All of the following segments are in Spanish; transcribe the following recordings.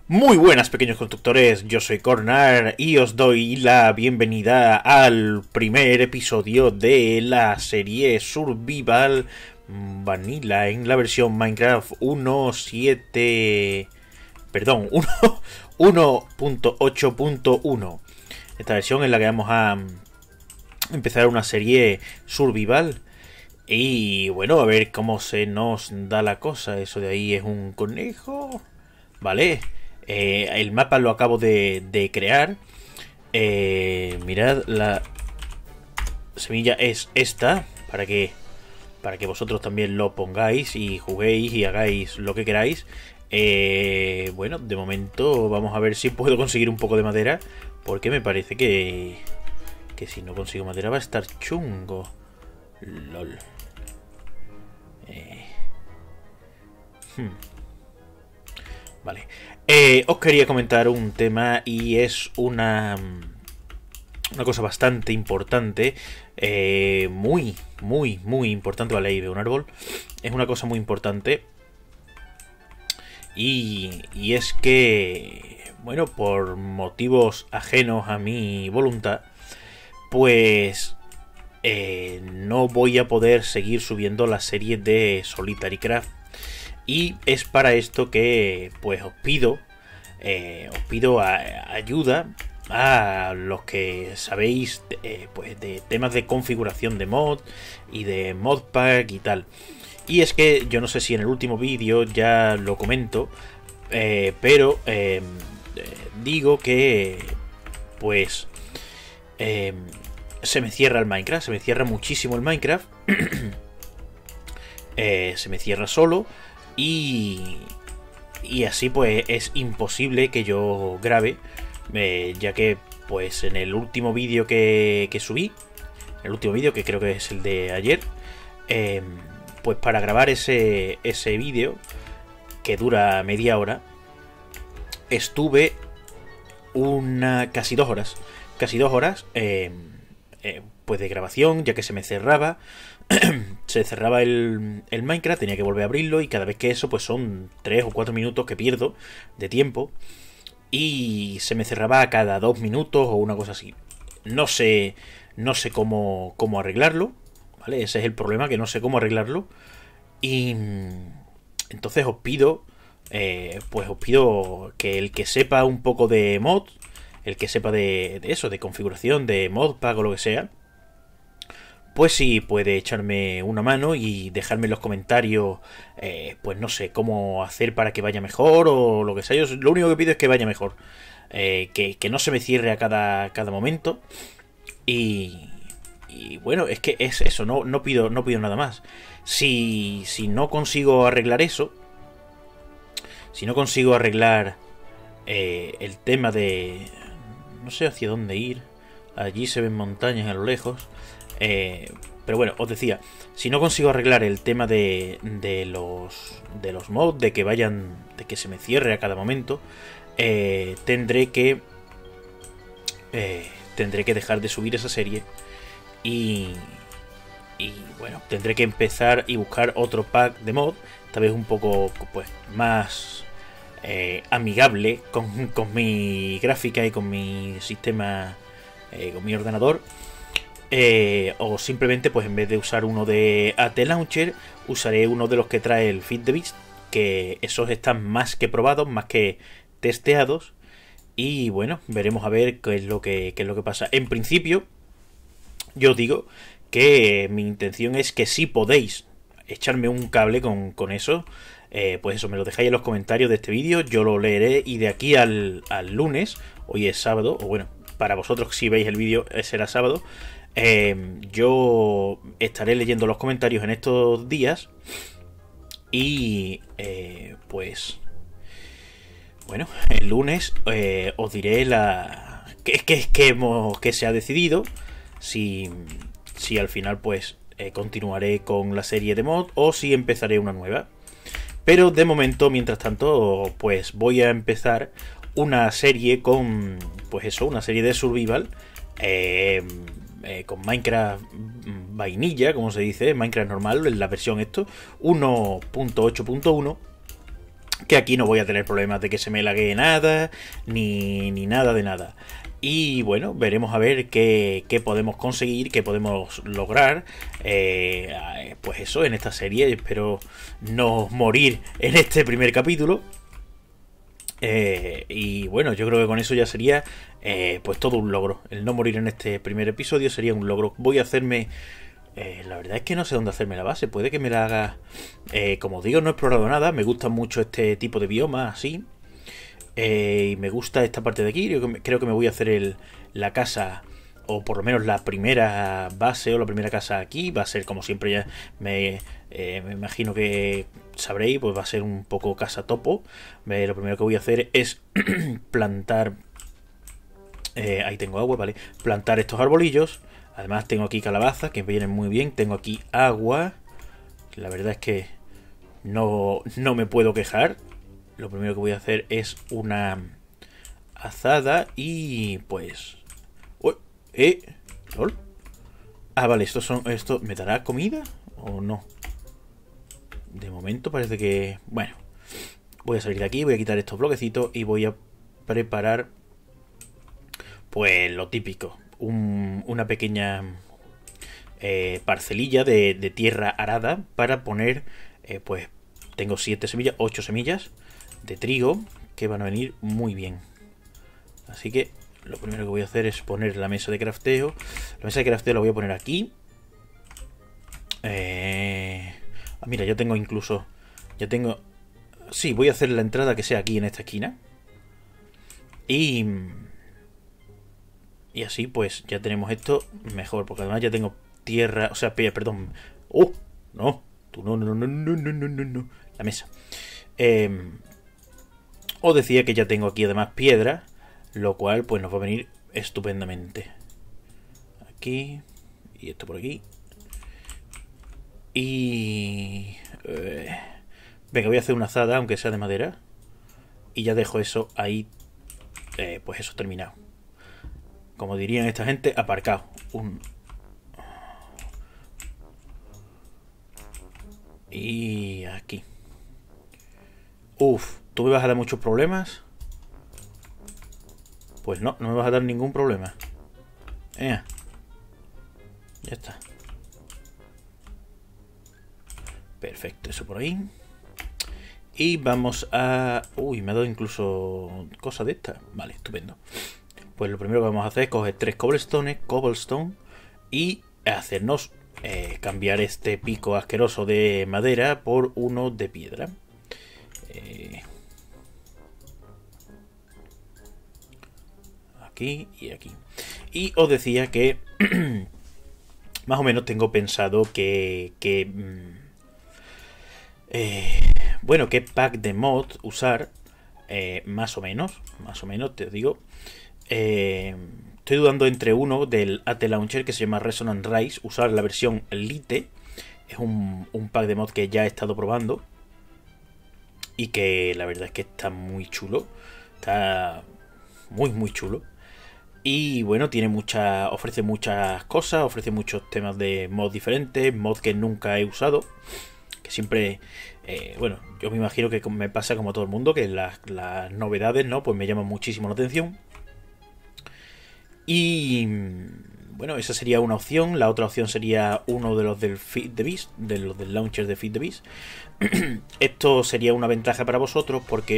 Muy buenas, pequeños constructores, yo soy Cornar y os doy la bienvenida al primer episodio de la serie Survival Vanilla en la versión Minecraft 1.7... Perdón, 1.8.1. Esta versión en la que vamos a empezar una serie Survival. Y bueno, a ver cómo se nos da la cosa. Eso de ahí es un conejo. Vale. El mapa lo acabo de crear. Mirad, la semilla es esta. Para que vosotros también lo pongáis y juguéis y hagáis lo que queráis. Bueno, de momento vamos a ver si puedo conseguir un poco de madera. Porque me parece que si no consigo madera va a estar chungo. LOL. Vale. Os quería comentar un tema y es una cosa bastante importante. Muy importante. Vale, ahí veo un árbol. Es una cosa muy importante. Y es que, bueno, por motivos ajenos a mi voluntad, pues no voy a poder seguir subiendo la serie de Solitary Craft. Y es para esto que pues os pido ayuda a los que sabéis pues de temas de configuración de mod y de modpack y tal. Y es que yo no sé si en el último vídeo ya lo comento, pero digo que pues se me cierra el Minecraft, se me cierra muchísimo el Minecraft. Se me cierra solo. Y así pues es imposible que yo grabe, ya que pues en el último vídeo que subí, el último vídeo que creo que es el de ayer, pues para grabar ese vídeo que dura media hora, estuve casi 2 horas, pues de grabación, ya que se me cerraba. Se cerraba el Minecraft, tenía que volver a abrirlo y cada vez que eso pues son 3 o 4 minutos que pierdo de tiempo y se me cerraba a cada 2 minutos o una cosa así. No sé cómo arreglarlo, ¿vale? Ese es el problema, que no sé cómo arreglarlo. Y entonces os pido que el que sepa un poco de mod, el que sepa de eso, de configuración, de modpack o lo que sea, pues sí puede echarme una mano y dejarme en los comentarios, pues no sé, cómo hacer para que vaya mejor o lo que sea. Yo lo único que pido es que vaya mejor, que no se me cierre a cada momento. Y bueno, es que es eso, no pido nada más. Si no consigo arreglar eso, si no consigo arreglar el tema de... No sé hacia dónde ir. Allí se ven montañas a lo lejos. Pero bueno, os decía, si no consigo arreglar el tema de los mods, de que se me cierre a cada momento, tendré que dejar de subir esa serie y bueno, tendré que empezar y buscar otro pack de mod, esta vez un poco pues más amigable con mi gráfica y con mi sistema, con mi ordenador. O simplemente pues en vez de usar uno de AT Launcher, usaré uno de los que trae el Feed the Beast, que esos están más que probados, más que testeados. Y bueno, veremos a ver qué es lo que pasa. En principio, yo os digo que mi intención es que si podéis echarme un cable con eso, pues eso, me lo dejáis en los comentarios de este vídeo, yo lo leeré y de aquí al lunes, hoy es sábado, o bueno, para vosotros si veis el vídeo será sábado, yo estaré leyendo los comentarios en estos días y pues bueno, el lunes os diré que se ha decidido, si al final pues continuaré con la serie de mod o si empezaré una nueva. Pero de momento, mientras tanto, pues voy a empezar una serie con, pues eso, una serie de survival, con Minecraft vainilla, como se dice, Minecraft normal, en la versión 1.8.1. que aquí no voy a tener problemas de que se me laguee nada, ni nada de nada. Y bueno, veremos a ver qué podemos conseguir, qué podemos lograr. Pues eso, en esta serie. Espero no morir en este primer capítulo. Y bueno, yo creo que con eso ya sería pues todo un logro. El no morir en este primer episodio sería un logro. Voy a hacerme... la verdad es que no sé dónde hacerme la base. Puede que me la haga... como digo, no he explorado nada. Me gusta mucho este tipo de biomas así. Y me gusta esta parte de aquí. Creo que me voy a hacer la casa, o por lo menos la primera base o la primera casa aquí. Va a ser como siempre, ya me imagino que sabréis, pues va a ser un poco casa topo. Lo primero que voy a hacer es plantar... ahí tengo agua, vale. Plantar estos arbolillos. Además tengo aquí calabazas que vienen muy bien. Tengo aquí agua. La verdad es que no me puedo quejar. Lo primero que voy a hacer es una azada y pues... ¡Oh! ¿Lol? Ah, vale, ¿esto me dará comida o no? De momento parece que... Bueno, voy a salir de aquí, voy a quitar estos bloquecitos y voy a preparar pues lo típico. Una pequeña parcelilla de tierra arada para poner pues tengo 7 semillas, 8 semillas de trigo que van a venir muy bien. Así que lo primero que voy a hacer es poner la mesa de crafteo. La mesa de crafteo la voy a poner aquí. Mira, ya tengo incluso... Ya tengo... Sí, voy a hacer la entrada que sea aquí en esta esquina. Y así pues ya tenemos esto mejor. Porque además ya tengo tierra... O sea, perdón. ¡Oh! No. Tú no. La mesa. Os decía que ya tengo aquí además piedra, lo cual pues nos va a venir estupendamente. Aquí. Y esto por aquí. Y... venga, voy a hacer una azada, aunque sea de madera. Y ya dejo eso ahí. Pues eso terminado. Como dirían esta gente, aparcado. Y aquí. Uf, ¿tú me vas a dar muchos problemas? Pues no me vas a dar ningún problema. Ya está. Perfecto, eso por ahí. Y vamos a... Uy, me ha dado incluso cosas de estas. Vale, estupendo. Pues lo primero que vamos a hacer es coger 3 cobblestone y hacernos cambiar este pico asqueroso de madera por uno de piedra. Aquí y aquí. Y os decía que más o menos tengo pensado bueno, qué pack de mod usar. Más o menos te digo. Estoy dudando entre uno del AT Launcher que se llama Resonant Rise, usar la versión Lite. Es un pack de mod que ya he estado probando y que la verdad es que está muy chulo. Está muy chulo. Y bueno, ofrece muchas cosas, ofrece muchos temas de mod diferentes, mod que nunca he usado, que siempre, bueno, yo me imagino que me pasa como a todo el mundo, que las novedades, ¿no? Pues me llaman muchísimo la atención. Y bueno, esa sería una opción. La otra opción sería uno de los del Feed the Beast, de los del launcher de Feed the Beast. Esto sería una ventaja para vosotros porque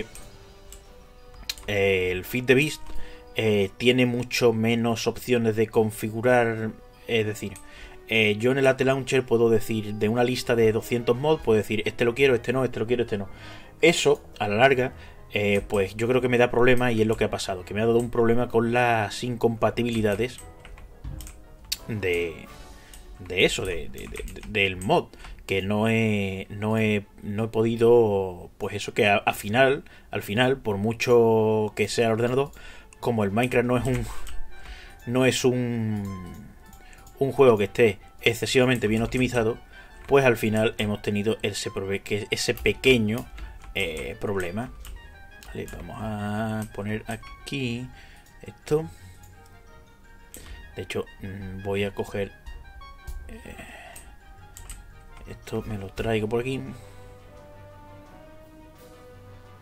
el Feed the Beast tiene mucho menos opciones de configurar. Es decir, yo en el AT Launcher puedo decir, de una lista de 200 mods, puedo decir, este lo quiero, este no, este lo quiero, este no. Eso, a la larga, pues yo creo que me da problemas, y es lo que ha pasado, que me ha dado un problema con las incompatibilidades de eso, del mod, que no he podido, pues eso, que al final, por mucho que sea el ordenador, como el Minecraft no es un juego que esté excesivamente bien optimizado, pues al final hemos tenido ese pequeño problema. Vale, vamos a poner aquí esto. De hecho, voy a coger esto, me lo traigo por aquí.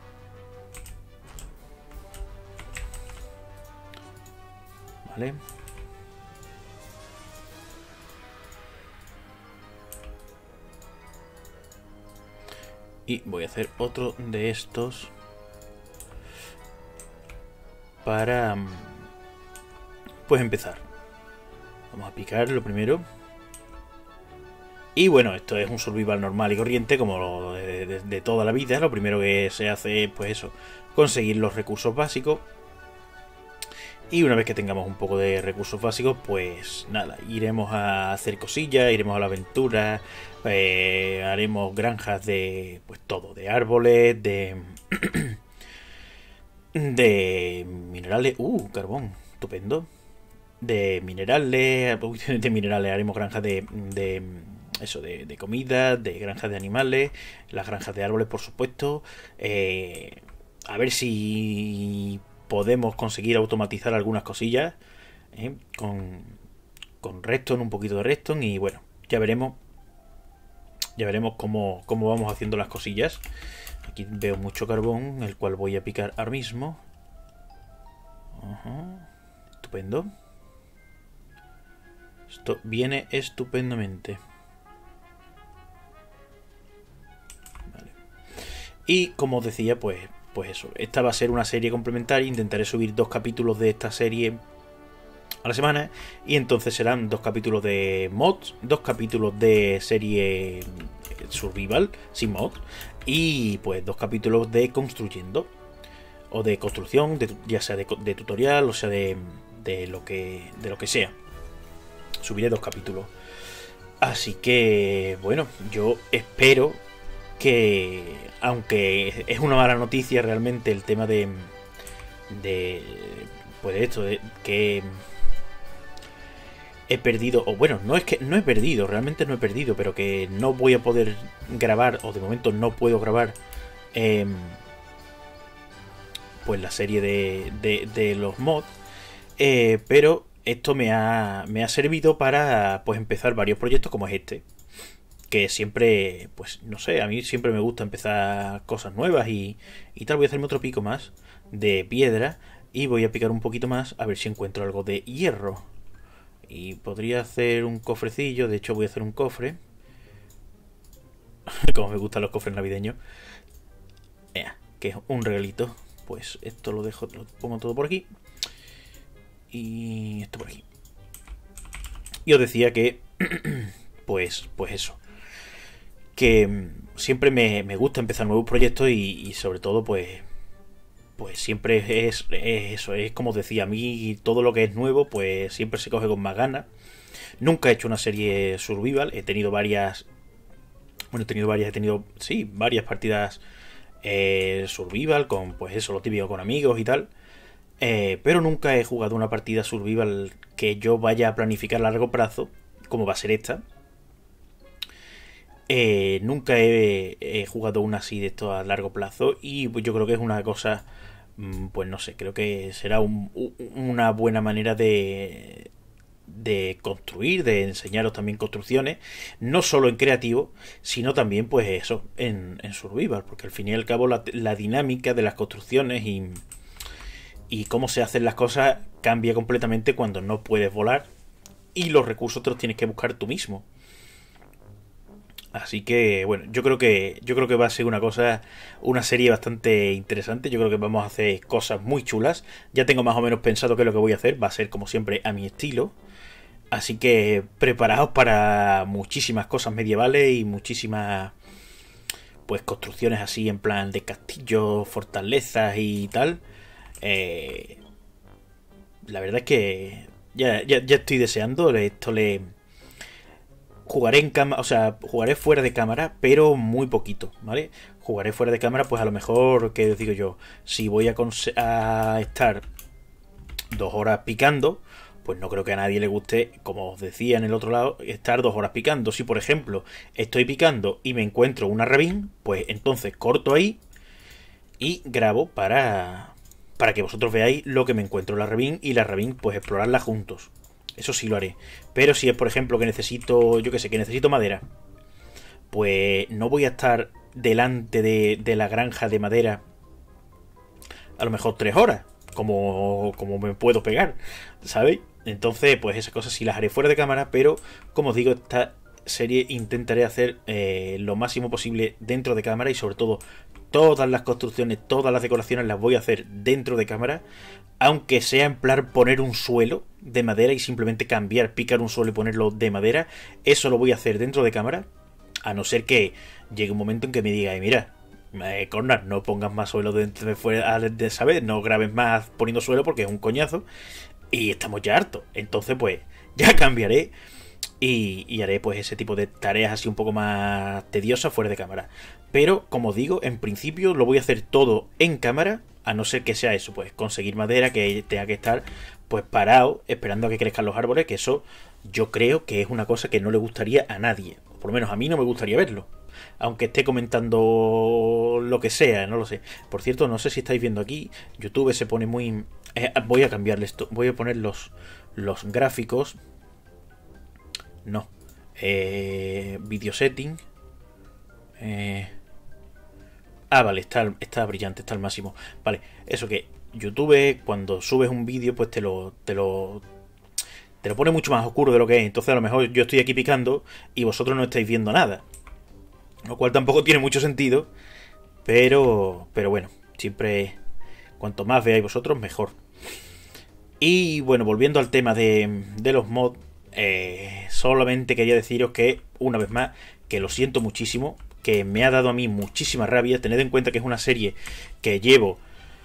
¿vale? Y voy a hacer otro de estos para pues empezar. Vamos a picar lo primero. Y bueno, esto es un survival normal y corriente como de toda la vida. Lo primero que se hace es pues eso, conseguir los recursos básicos. Y una vez que tengamos un poco de recursos básicos, pues nada, iremos a hacer cosillas, iremos a la aventura, haremos granjas de pues todo, de árboles, de minerales, carbón, estupendo, de minerales, haremos granjas de eso, de comida, de granjas de animales, las granjas de árboles, por supuesto, a ver si podemos conseguir automatizar algunas cosillas con redstone, un poquito de redstone, y bueno, ya veremos cómo vamos haciendo las cosillas. Aquí veo mucho carbón, el cual voy a picar ahora mismo. Estupendo. Esto viene estupendamente. Vale. Y como os decía, pues eso, esta va a ser una serie complementaria. Intentaré subir 2 capítulos de esta serie a la semana, y entonces serán 2 capítulos de mods, 2 capítulos de serie survival sin mod, y pues 2 capítulos de construyendo o de construcción, ya sea de tutorial, o sea de lo que sea. Subiré 2 capítulos. Así que bueno, yo espero que, aunque es una mala noticia realmente el tema de pues esto, de que he perdido, o bueno, no es que no he perdido, realmente no he perdido, pero que no voy a poder grabar, o de momento no puedo grabar pues la serie de los mods, pero esto me ha servido para pues empezar varios proyectos como es este, que siempre, pues no sé, a mí siempre me gusta empezar cosas nuevas y tal. Voy a hacerme otro pico más de piedra y voy a picar un poquito más a ver si encuentro algo de hierro. Y podría hacer un cofrecillo, de hecho voy a hacer un cofre. Como me gustan los cofres navideños. Que es un regalito. Pues esto lo dejo, lo pongo todo por aquí. Y esto por aquí. Y os decía que pues eso, que siempre me gusta empezar nuevos proyectos y sobre todo pues siempre es eso, es como os decía, a mí todo lo que es nuevo pues siempre se coge con más ganas. Nunca he hecho una serie survival, he tenido varias partidas survival con pues eso, lo típico con amigos y tal, pero nunca he jugado una partida survival que yo vaya a planificar a largo plazo como va a ser esta. Nunca he jugado una así de esto a largo plazo, y pues yo creo que es una cosa, pues no sé, creo que será una buena manera de construir, de enseñaros también construcciones, no solo en creativo, sino también pues eso, en survival, porque al fin y al cabo la dinámica de las construcciones y cómo se hacen las cosas cambia completamente cuando no puedes volar y los recursos te los tienes que buscar tú mismo. Así que bueno, yo creo que va a ser una serie bastante interesante. Yo creo que vamos a hacer cosas muy chulas. Ya tengo más o menos pensado qué es lo que voy a hacer. Va a ser como siempre a mi estilo. Así que preparaos para muchísimas cosas medievales y muchísimas pues construcciones así en plan de castillos, fortalezas y tal. La verdad es que ya estoy deseando esto. Jugaré jugaré fuera de cámara, pero muy poquito, ¿vale? Jugaré fuera de cámara, pues a lo mejor, ¿qué os digo yo? Si voy a estar 2 horas picando, pues no creo que a nadie le guste, como os decía en el otro lado, estar 2 horas picando. Si por ejemplo estoy picando y me encuentro una ravine, pues entonces corto ahí y grabo para que vosotros veáis lo que me encuentro en la ravine, y la ravine pues explorarla juntos. Eso sí lo haré. Pero si es por ejemplo que necesito, yo que sé, que necesito madera, pues no voy a estar delante de la granja de madera a lo mejor 3 horas. como me puedo pegar, ¿sabéis? Entonces, pues esas cosas sí las haré fuera de cámara, pero como os digo, esta serie intentaré hacer lo máximo posible dentro de cámara, y sobre todo todas las construcciones, todas las decoraciones las voy a hacer dentro de cámara, aunque sea en plan poner un suelo de madera y simplemente picar un suelo y ponerlo de madera. Eso lo voy a hacer dentro de cámara, a no ser que llegue un momento en que me diga, mira, Cornar, no pongas más suelo de fuera, ¿sabes? No grabes más poniendo suelo porque es un coñazo y estamos ya hartos. Entonces pues ya cambiaré y haré pues ese tipo de tareas así un poco más tediosas fuera de cámara. Pero como digo, en principio lo voy a hacer todo en cámara, a no ser que sea eso, pues conseguir madera, que tenga que estar pues parado esperando a que crezcan los árboles, que eso yo creo que es una cosa que no le gustaría a nadie, o por lo menos a mí no me gustaría verlo, aunque esté comentando lo que sea, no lo sé. Por cierto, no sé si estáis viendo aquí, YouTube se pone muy... voy a cambiarle esto, voy a poner los gráficos. No. Video setting. Vale, está brillante, está al máximo. Vale, eso que YouTube, cuando subes un vídeo, pues te lo pone mucho más oscuro de lo que es. Entonces a lo mejor yo estoy aquí picando y vosotros no estáis viendo nada. Lo cual tampoco tiene mucho sentido. Pero bueno, siempre cuanto más veáis vosotros, mejor. Y bueno, volviendo al tema de los mods, solamente quería deciros que, una vez más, que lo siento muchísimo, que me ha dado a mí muchísima rabia. Tened en cuenta que es una serie que llevo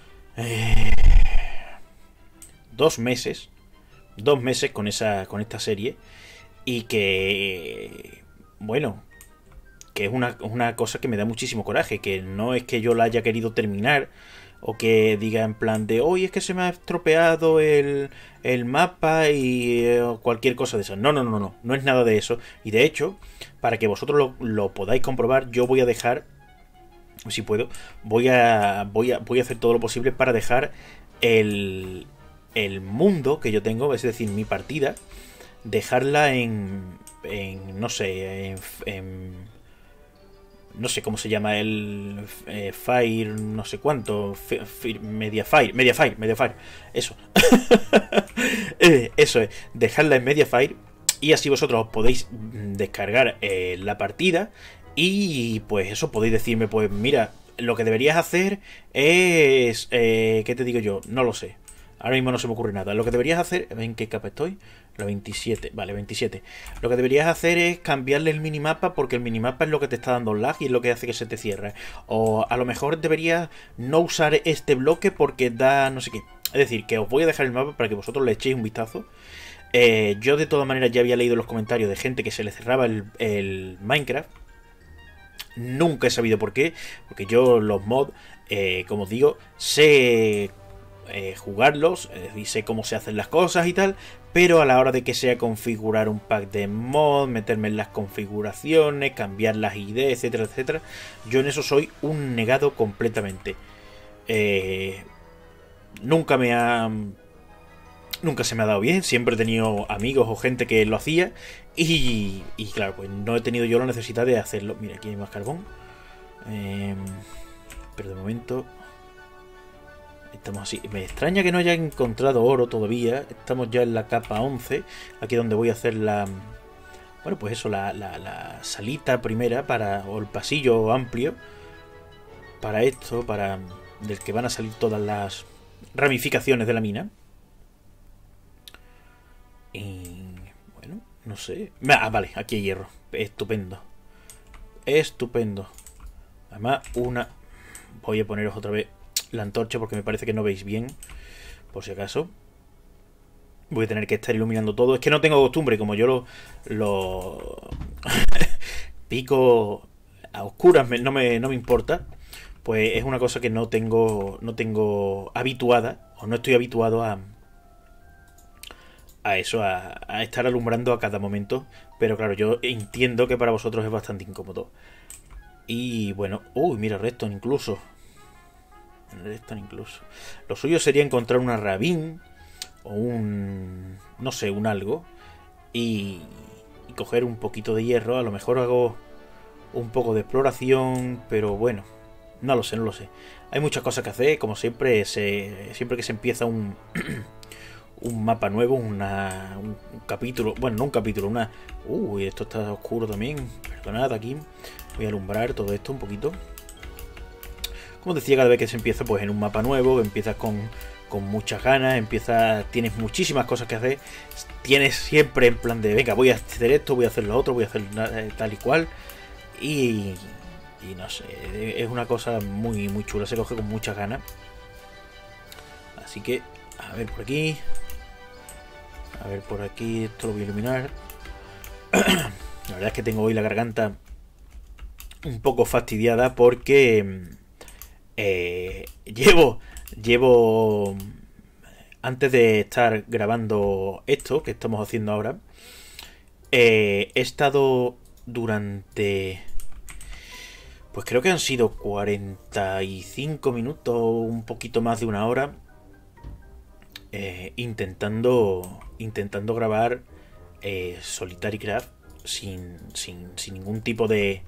2 meses con esta serie, y que, bueno, que es una cosa que me da muchísimo coraje, que no es que yo la haya querido terminar, o que diga en plan de, hoy es que se me ha estropeado el mapa y cualquier cosa de eso. No es nada de eso. Y de hecho, para que vosotros lo podáis comprobar, yo voy a dejar, si puedo, voy a hacer todo lo posible para dejar el mundo que yo tengo, es decir, mi partida, dejarla en no sé, no sé cómo se llama el Fire, no sé cuánto, Mediafire, eso. Eso es, dejarla en Mediafire, y así vosotros podéis descargar la partida, y pues eso, podéis decirme, pues mira, lo que deberías hacer es, ¿qué te digo yo? No lo sé. Ahora mismo no se me ocurre nada. Lo que deberías hacer... ¿En qué capa estoy? La 27. Vale, 27. Lo que deberías hacer es cambiarle el minimapa, porque el minimapa es lo que te está dando lag y es lo que hace que se te cierre. O a lo mejor deberías no usar este bloque porque da no sé qué. Es decir, que os voy a dejar el mapa para que vosotros le echéis un vistazo. Yo de todas maneras ya había leído los comentarios de gente que se le cerraba el Minecraft. Nunca he sabido por qué. Porque yo los mods, como os digo, sé... jugarlos y sé cómo se hacen las cosas y tal, pero a la hora de que sea configurar un pack de mod, meterme en las configuraciones, cambiar las IDs, etcétera, etcétera, yo en eso soy un negado completamente. Nunca se me ha dado bien, siempre he tenido amigos o gente que lo hacía, y claro, pues no he tenido yo la necesidad de hacerlo. Mira, aquí hay más carbón, pero de momento estamos así. Me extraña que no haya encontrado oro todavía. Estamos ya en la capa 11. Aquí donde voy a hacer la... Bueno, pues eso, la salita primera o el pasillo amplio para esto, del que van a salir todas las ramificaciones de la mina. Y... bueno, no sé... vale, aquí hay hierro. Estupendo. Además, voy a poneros otra vez la antorcha porque me parece que no veis bien, por si acaso. Voy a tener que estar iluminando todo. Es que no tengo costumbre, como yo lo pico a oscuras, no me importa. Pues es una cosa que no tengo habituada, o no estoy habituado a eso, a estar alumbrando a cada momento. Pero claro, yo entiendo que para vosotros es bastante incómodo. Y bueno, mira, Redstone incluso. Lo suyo sería encontrar una rabín o no sé, un algo, y coger un poquito de hierro. A lo mejor hago un poco de exploración, pero bueno, No lo sé, no lo sé. Hay muchas cosas que hacer, como siempre, siempre que se empieza un, un mapa nuevo, un capítulo, bueno, no un capítulo, una... Uy, esto está oscuro también, perdonad aquí, voy a alumbrar todo esto un poquito. Como decía, cada vez que se empieza pues en un mapa nuevo, empiezas con muchas ganas, tienes muchísimas cosas que hacer, tienes siempre en plan de, venga, voy a hacer esto, voy a hacer lo otro, voy a hacer tal y cual, y no sé, es una cosa muy, muy chula, se coge con muchas ganas. Así que, a ver por aquí, a ver por aquí, esto lo voy a iluminar. La verdad es que tengo hoy la garganta un poco fastidiada porque llevo antes de estar grabando esto que estamos haciendo ahora, he estado durante, pues creo que han sido 45 minutos, un poquito más de una hora, intentando grabar Solitary Craft sin ningún tipo de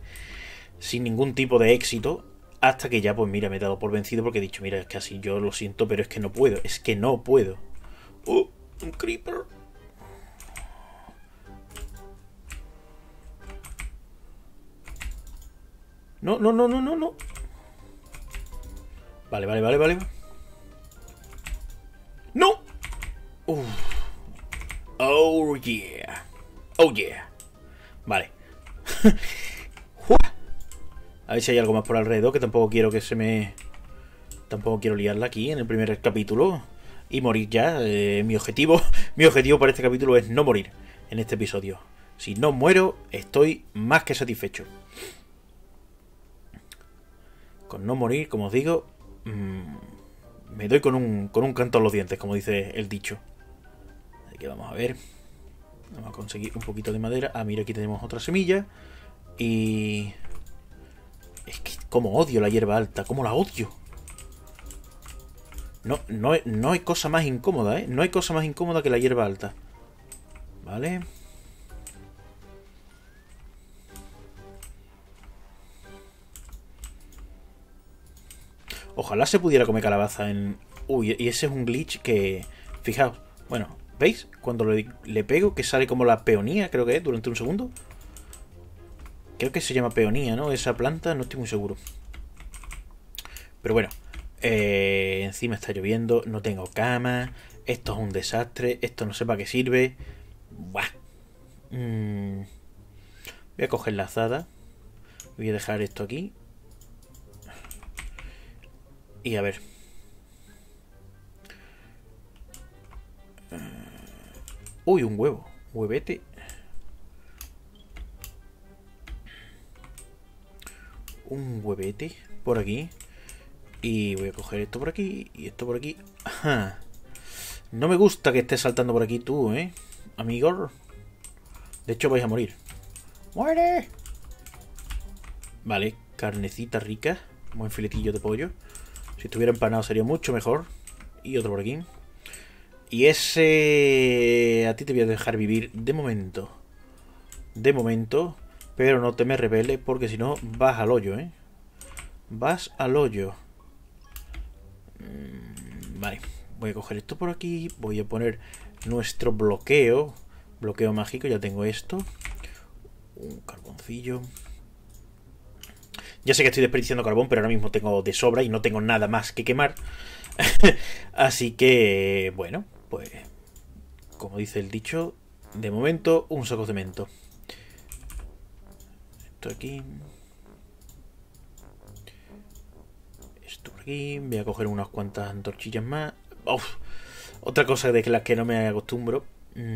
éxito, hasta que ya pues mira, me he dado por vencido porque he dicho, mira, es que así yo lo siento, pero es que no puedo, un creeper. No. Vale. ¡No! Uf. Oh yeah. Vale. A ver si hay algo más por alrededor, que tampoco quiero tampoco quiero liarla aquí en el primer capítulo y morir ya. Mi objetivo para este capítulo es no morir en este episodio. Si no muero, estoy más que satisfecho. Con no morir, como os digo, me doy con un canto en los dientes, como dice el dicho. Así que vamos a ver. Vamos a conseguir un poquito de madera. Ah, mira, aquí tenemos otra semilla. Y... es que como odio la hierba alta, como la odio. No hay cosa más incómoda, ¿eh? No hay cosa más incómoda que la hierba alta. Vale. Ojalá se pudiera comer calabaza en... Uy, y ese es un glitch que... Fijaos, bueno, ¿veis? Cuando le pego, que sale como la peonía, creo que es, durante un segundo. Creo que se llama peonía, ¿no? Esa planta, no estoy muy seguro. Pero bueno, encima está lloviendo, no tengo cama, esto es un desastre, esto no sé para qué sirve. Buah. Voy a coger la azada, voy a dejar esto aquí. Y a ver. Uy, un huevo, huevete. Un huevete por aquí. Y voy a coger esto por aquí y esto por aquí. Ajá. No me gusta que estés saltando por aquí tú, amigo. De hecho vais a morir. ¡Muere! Vale, carnecita rica. Buen filetillo de pollo. Si estuviera empanado sería mucho mejor. Y otro por aquí. Y ese... a ti te voy a dejar vivir de momento. Pero no te me rebeles porque si no vas al hoyo, Vas al hoyo. Vale, voy a coger esto por aquí. Voy a poner nuestro bloqueo. Bloqueo mágico, ya tengo esto. Un carboncillo. Ya sé que estoy desperdiciando carbón, pero ahora mismo tengo de sobra y no tengo nada más que quemar. Así que, bueno, pues como dice el dicho, de momento un saco de cemento. Esto aquí. Aquí voy a coger unas cuantas antorchillas más. Uf, otra cosa de las que no me acostumbro.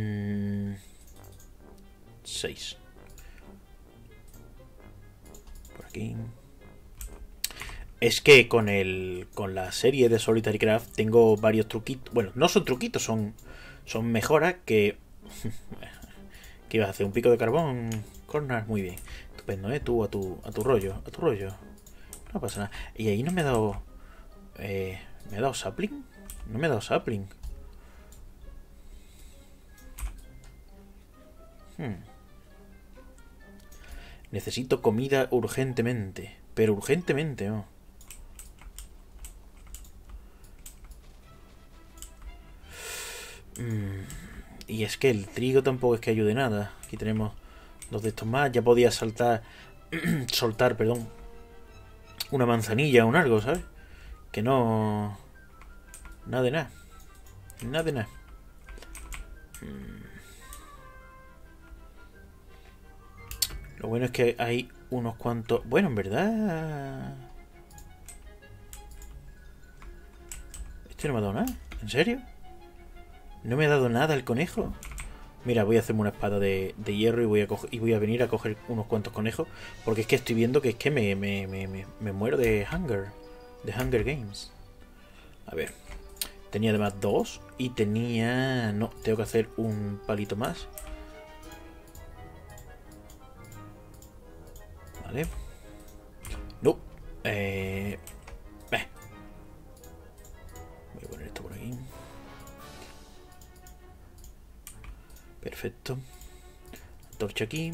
6. Por aquí. Es que con la serie de Solitary Craft tengo varios truquitos. Bueno, no son truquitos, son mejoras que... ¿Qué ibas a hacer? ¿Un pico de carbón? Corner, muy bien. Estupendo, Tú a tu rollo. No pasa nada. Y ahí no me he dado... ¿me he dado sapling? No me he dado sapling. Necesito comida urgentemente. Pero urgentemente, ¿no? Y es que el trigo tampoco es que ayude nada. Aquí tenemos dos de estos más. Ya podía soltar, perdón, una manzanilla o un algo, ¿sabes? Que no... Nada de nada. Nada de nada. Lo bueno es que hay unos cuantos... Bueno, en verdad... Este no me ha dado nada. ¿En serio? ¿No me ha dado nada el conejo? Mira, voy a hacerme una espada de hierro y voy a venir a coger unos cuantos conejos. Porque es que estoy viendo que es que me muero de hunger. De Hunger Games. A ver. Tenía además dos. Y tenía... No, tengo que hacer un palito más. Vale. No. Voy a poner esto por aquí. Perfecto. Antorcha aquí.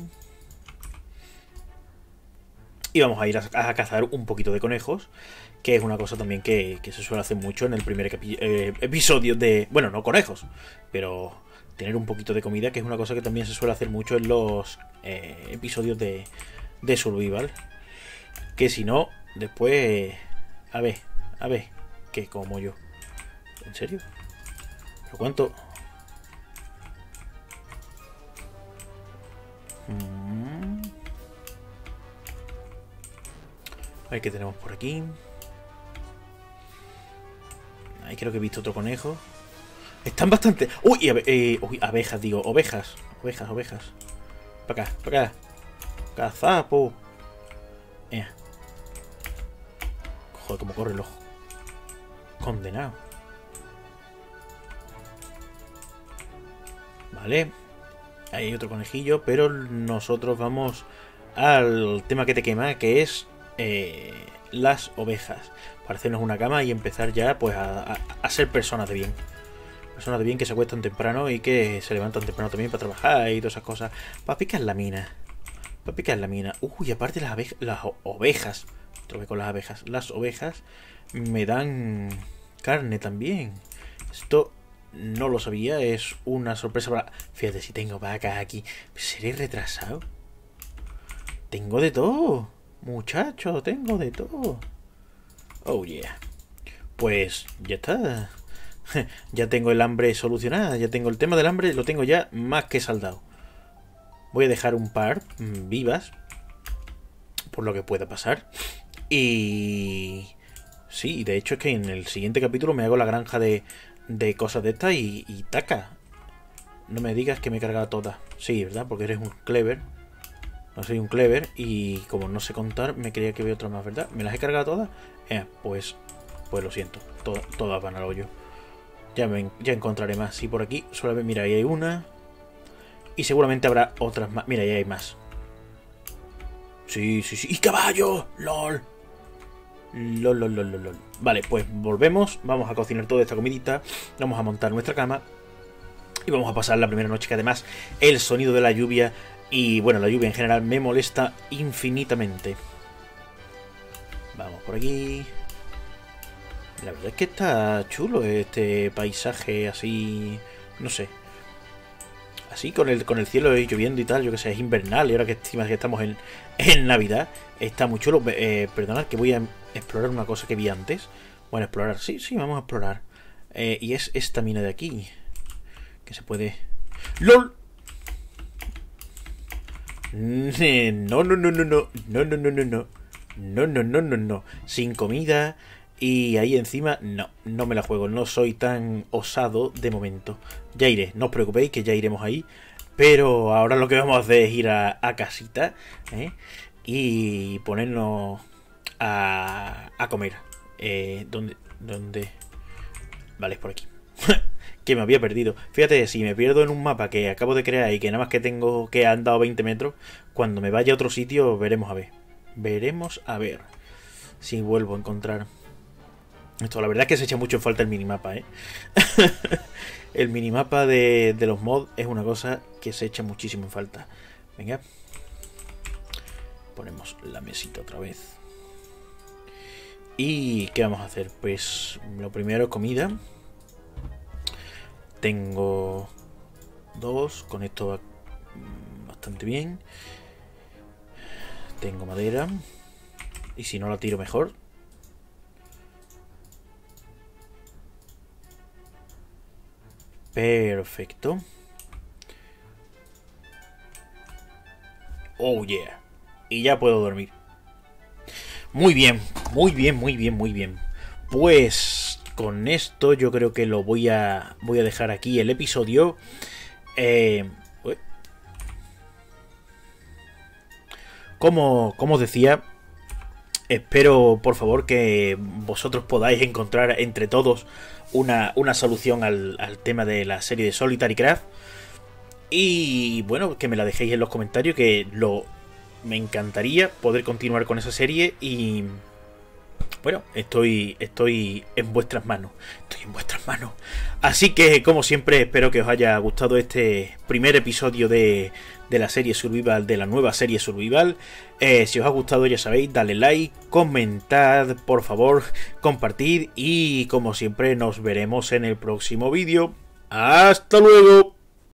Y vamos a ir a cazar un poquito de conejos. Que es una cosa también que se suele hacer mucho en el primer episodio de... Bueno, no conejos. Pero tener un poquito de comida, que es una cosa que también se suele hacer mucho en los episodios de Survival. Que si no, después... A ver, que como yo. ¿En serio? ¿Pero cuánto? A ver qué tenemos por aquí. Ahí creo que he visto otro conejo. Están bastante... Uy, abejas, digo, ovejas. Ovejas. Para acá. Cazapo. Joder, cómo corre el ojo. Condenado. Vale. Ahí hay otro conejillo, pero nosotros vamos al tema que te quema, que es las ovejas. Para hacernos una cama y empezar ya pues a ser personas de bien. Personas de bien que se acuestan temprano y que se levantan temprano también para trabajar y todas esas cosas. Para picar la mina. Uy, aparte las ovejas. Otra vez con las abejas. Las ovejas me dan carne también. Esto no lo sabía. Es una sorpresa para... Fíjate, si tengo vacas aquí. ¿Seré retrasado? Tengo de todo. Muchacho, tengo de todo. Oh yeah. Pues ya está. Ya tengo el hambre solucionada. Ya tengo el tema del hambre. Lo tengo ya más que saldado. Voy a dejar un par vivas. Por lo que pueda pasar. Y... Sí, de hecho es que en el siguiente capítulo me hago la granja de cosas de estas y taca. No me digas que me he cargado todas. Sí, ¿verdad? Porque eres un clever. No soy un clever y como no sé contar, me creía que había otra más, ¿verdad? ¿Me las he cargado todas? Pues lo siento. Todas van al hoyo. Ya encontraré más. Sí, por aquí suele haber... Mira, ahí hay una. Y seguramente habrá otras más. Mira, ahí hay más. Sí. ¡Y caballo! ¡Lol! LOL. Vale, pues volvemos. Vamos a cocinar toda esta comidita. Vamos a montar nuestra cama. Y vamos a pasar la primera noche, que además el sonido de la lluvia y, bueno, la lluvia en general me molesta infinitamente. Vamos por aquí. La verdad es que está chulo este paisaje así... No sé. Así con el cielo lloviendo y tal, yo que sé, es invernal. Y ahora que estamos en Navidad, está muy chulo. Perdonad que voy a explorar una cosa que vi antes. Bueno, explorar, sí, vamos a explorar. Y es esta mina de aquí. Que se puede... ¡LOL! No. Sin comida. Y ahí encima, no me la juego. No soy tan osado de momento. Ya iré, no os preocupéis que ya iremos ahí. Pero ahora lo que vamos a hacer es ir a casita, y ponernos a comer. ¿Dónde? Vale, es por aquí. Que me había perdido. Fíjate, si me pierdo en un mapa que acabo de crear y que nada más que tengo que han dado 20 metros, cuando me vaya a otro sitio veremos a ver si vuelvo a encontrar esto. La verdad es que se echa mucho en falta el minimapa, El minimapa de los mods es una cosa que se echa muchísimo en falta. Venga, ponemos la mesita otra vez. ¿Y qué vamos a hacer? Pues lo primero, comida. Tengo 2, con esto va bastante bien. Tengo madera. Y si no la tiro mejor. Perfecto. Oh yeah. Y ya puedo dormir. Muy bien, muy bien, muy bien, muy bien. Pues con esto yo creo que lo voy a dejar aquí el episodio. Como os decía, espero por favor que vosotros podáis encontrar entre todos una solución al tema de la serie de Solitary Craft. Y bueno, que me la dejéis en los comentarios, que me encantaría poder continuar con esa serie. Y bueno, estoy en vuestras manos. Estoy en vuestras manos. Así que, como siempre, espero que os haya gustado este primer episodio de la serie Survival, de la nueva serie Survival. Si os ha gustado, ya sabéis, dale like, comentad, por favor, compartid. Y como siempre, nos veremos en el próximo vídeo. ¡Hasta luego!